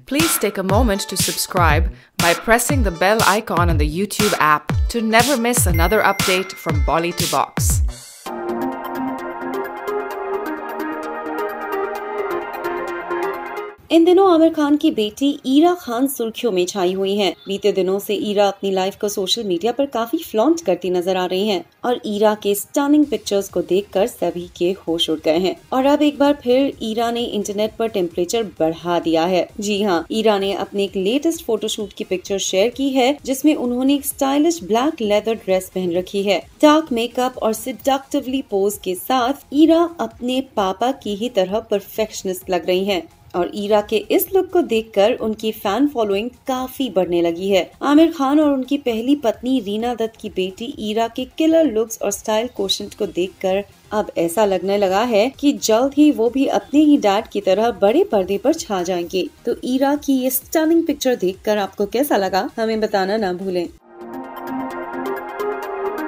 Please take a moment to subscribe by pressing the bell icon on the YouTube app to never miss another update from Bolly to Box. इन दिनों आमिर खान की बेटी ईरा खान सुर्खियों में छाई हुई हैं। बीते दिनों से ईरा अपनी लाइफ को सोशल मीडिया पर काफी फ्लॉन्ट करती नजर आ रही हैं और ईरा के स्टनिंग पिक्चर्स को देखकर सभी के होश उड़ गए हैं। और अब एक बार फिर ईरा ने इंटरनेट पर टेम्परेचर बढ़ा दिया है। जी हाँ, ईरा ने अपने एक लेटेस्ट फोटोशूट की पिक्चर शेयर की है जिसमें उन्होंने एक स्टाइलिश ब्लैक लेदर ड्रेस पहन रखी है। डार्क मेकअप और सिडक्टिवली पोज के साथ ईरा अपने पापा की ही तरह परफेक्शनिस्ट लग रही हैं। और ईरा के इस लुक को देखकर उनकी फैन फॉलोइंग काफी बढ़ने लगी है। आमिर खान और उनकी पहली पत्नी रीना दत्त की बेटी ईरा के किलर लुक्स और स्टाइल कोशेंट को देखकर अब ऐसा लगने लगा है कि जल्द ही वो भी अपने ही डैड की तरह बड़े पर्दे पर छा जाएंगे। तो ईरा की ये स्टनिंग पिक्चर देखकर आपको कैसा लगा, हमें बताना ना भूलें।